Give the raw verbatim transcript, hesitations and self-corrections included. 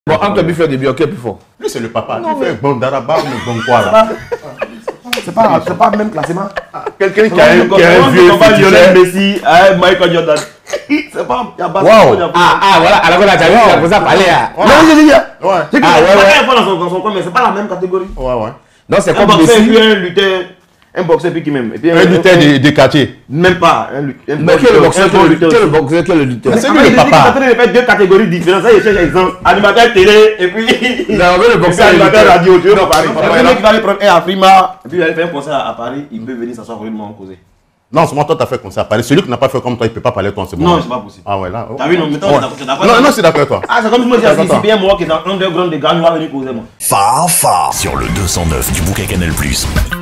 Bon, entre lui fait des biens, qui est plus fort? Lui, c'est le papa. Il fait bon daraba ou bon quoi là. C'est pas, c'est pas le même classement. Quelqu'un qui a un, qui a un vieux Lionel Messi, Michael Jordan. C'est pas. Il y a pas. Ah, ah, voilà. Alors qu'on a déjà vu, il a posé à parler. Non, j'ai dit. Ouais. Ah, ouais, ouais. Dans son, dans son coin, mais c'est pas la même catégorie. Ouais, ouais. Non, c'est Un comme boxeur et Messi. puis un lutteur. Un boxeur puis qui même. Et puis Un lutteur des des quartiers. Même pas. Un lutteur. Mais quel est le boxeur? Quel est le boxeur? Quel est le lutteur? C'est lui le papa. Il fait deux catégories différentes. Ça, il cherche exemple. Animateur télé et puis. Non, mais le boxeur, animateur radio. Tu vois, Paris. papa, Le là. mec qui va aller prendre un à Prima. Et puis il va aller faire un concert à Paris. Il peut venir s'asseoir vraiment en causer. Non, c'est moi, toi, t'as fait comme ça. Parler. Celui qui n'a pas fait comme toi, il peut pas parler comme c'est bon. Non, c'est pas possible. Ah ouais, là. T'as vu, non, mais toi, t'es d'accord. Non, non, c'est d'accord, toi. Ah, c'est comme si moi, j'ai si bien moi qui est dans underground des gars, il va venir causer moi. Fafa sur le deux cent neuf du bouquet Canal plus.